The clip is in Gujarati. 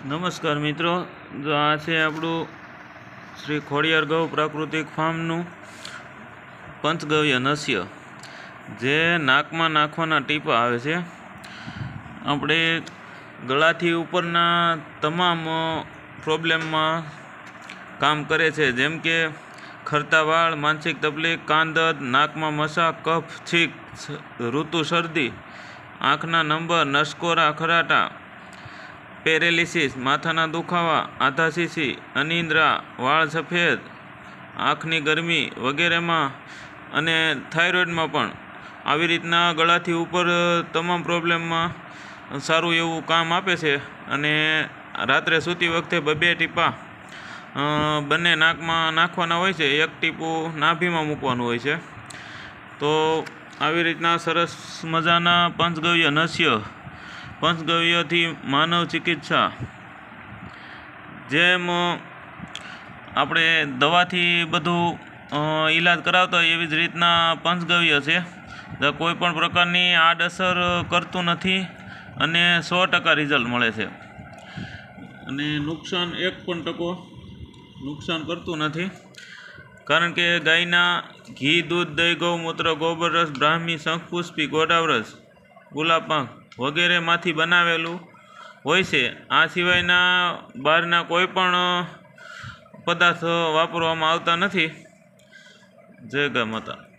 નમસ્કાર મિત્રો, જો આ છે આપણું શ્રી ખોડિયાર ગૌ પ્રાકૃતિક ફાર્મનું પંચગવ્ય નસ્ય, જે નાકમાં નાખવાના ટીપા આવે છે. આપણે ગળાથી ઉપરના તમામ પ્રોબ્લેમમાં કામ કરે છે, જેમ કે ખરતા વાળ, માનસિક તકલીફ, કાન દર્દ, નાકમાં મસા, કફ, છીંક, ઋતુ શરદી, આંખના નંબર, નસકોરા ખરાટા, પેરેલિસિસ, માથાના દુખાવા, આધાશીશી, અનિદ્રા, વાળ સફેદ, આંખની ગરમી વગેરેમાં અને થાઇરોઇડમાં પણ આવી રીતના ગળાથી ઉપર તમામ પ્રોબ્લેમમાં સારું એવું કામ આપે છે. અને રાત્રે સૂતી વખતે 2 ટીપા બંને નાકમાં નાખવાના હોય છે, 1 ટીપું નાભીમાં મૂકવાનું હોય છે. તો આવી રીતના સરસ મજાના પંચગવ્ય નસ્ય, પંચગવ્યથી માનવ ચિકિત્સા, જેમ આપણે દવાથી બધું ઈલાજ કરાવતા હોય એવી જ રીતના પંચગવ્ય છે. કોઈ પણ પ્રકારની આડઅસર કરતું નથી અને 100% રિઝલ્ટ મળે છે. અને નુકસાન 1% નુકસાન કરતું નથી, કારણ કે ગાયના ઘી, દૂધ, દહીં, ગૌમૂત્ર, ગોબરરસ, બ્રાહ્મી, શંખપુષ્પી, ગોડાવરસ, ગુલાબપાક વગેરેમાંથી બનાવેલું હોય છે. આ સિવાયના બહારના કોઈ પણ પદાર્થ વાપરવામાં આવતા નથી. જય ગા માતા.